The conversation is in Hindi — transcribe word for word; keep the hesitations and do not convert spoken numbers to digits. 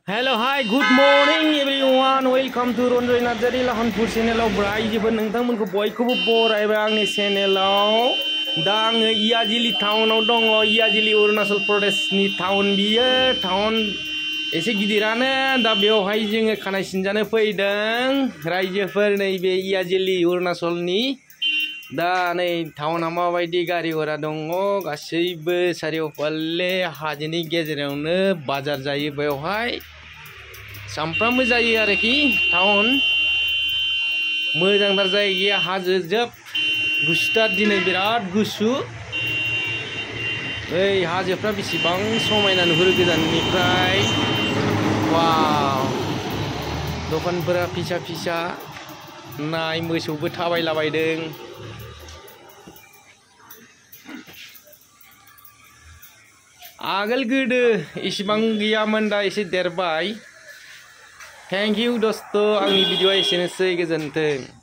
Hello, hi, good morning everyone. Welcome to Ronjoy Narzari Lahanpur channel of Brai Jibon नोंथांमोनखौ बयखौबो बरायबाय आंनि चेनेलाव दा आङो इयाजिली टाउनाव दङ इयाजिली अरुणाचल प्रदेशनि टाउन बियो टाउन एसे गिदिरानो दा बेवहाय जोङो खानाय सिनजानो फैदों रायजोफोर नैबे इयाजिली अरुणाचलनि दा नै टाउना माबायदि गारि घोड़ा दङ गासैबो सारिय'फाले हाजोनि गेजेरावनो बाजार जायो बेवहाय सामफ्रामबो जायो आरोखि टाउन मोजांथार जायगाया हाजो जोब गुसुथार दिनै बिराद गुसु बै हाजोफ्रा बेसेबां समायना नुहुरो गोजाननिफ्राय वाव दखानफोरा फिसा फिसा नाय मोसौबो थाबायलाबायदों आगोल गोदो इसिबां गैयामोन दा एसे देरबाय थैंक यू दोस्त आंनि भिडिअ एसेनोसै गोजोन्थों।